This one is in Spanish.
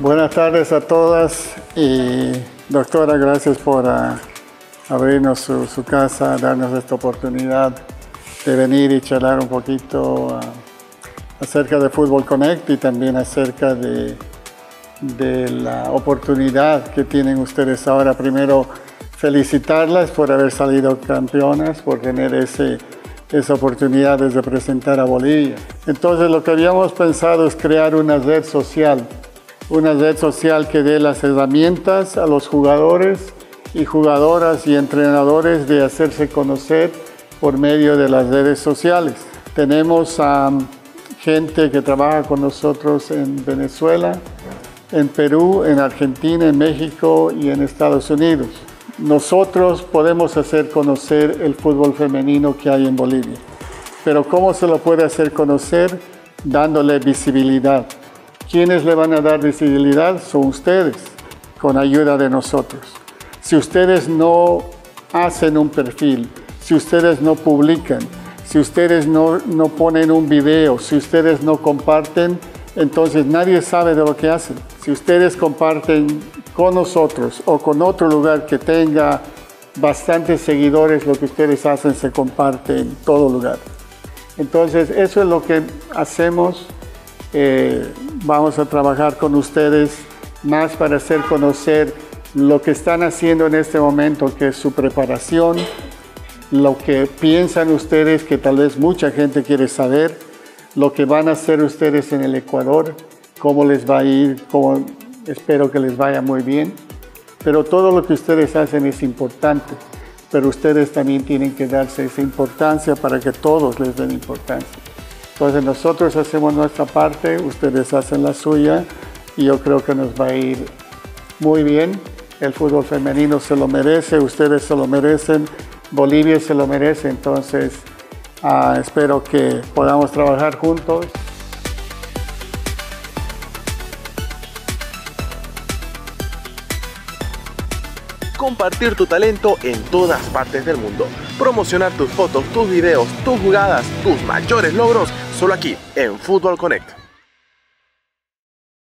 Buenas tardes a todas y doctora, gracias por abrirnos su casa, darnos esta oportunidad de venir y charlar un poquito acerca de Fútbol Connect y también acerca de la oportunidad que tienen ustedes ahora. Primero, felicitarlas por haber salido campeonas, por tener esa oportunidad de representar a Bolivia. Entonces, lo que habíamos pensado es crear una red social que dé las herramientas a los jugadores y jugadoras y entrenadores de hacerse conocer por medio de las redes sociales. Tenemos gente que trabaja con nosotros en Venezuela, en Perú, en Argentina, en México y en Estados Unidos. Nosotros podemos hacer conocer el fútbol femenino que hay en Bolivia. Pero ¿cómo se lo puede hacer conocer? Dándole visibilidad. ¿Quiénes le van a dar visibilidad? Son ustedes, con ayuda de nosotros. Si ustedes no hacen un perfil, si ustedes no publican, si ustedes no ponen un video, si ustedes no comparten, entonces nadie sabe de lo que hacen. Si ustedes comparten con nosotros o con otro lugar que tenga bastantes seguidores, lo que ustedes hacen se comparte en todo lugar. Entonces, eso es lo que hacemos. Vamos a trabajar con ustedes más para hacer conocer lo que están haciendo en este momento, que es su preparación, lo que piensan ustedes, que tal vez mucha gente quiere saber, lo que van a hacer ustedes en el Ecuador, cómo les va a ir, espero que les vaya muy bien. Pero todo lo que ustedes hacen es importante, pero ustedes también tienen que darse esa importancia para que todos les den importancia. Entonces nosotros hacemos nuestra parte, ustedes hacen la suya y yo creo que nos va a ir muy bien. El fútbol femenino se lo merece, ustedes se lo merecen, Bolivia se lo merece, entonces espero que podamos trabajar juntos. Compartir tu talento en todas partes del mundo. Promocionar tus fotos, tus videos, tus jugadas, tus mayores logros, solo aquí en Fútbol Connect.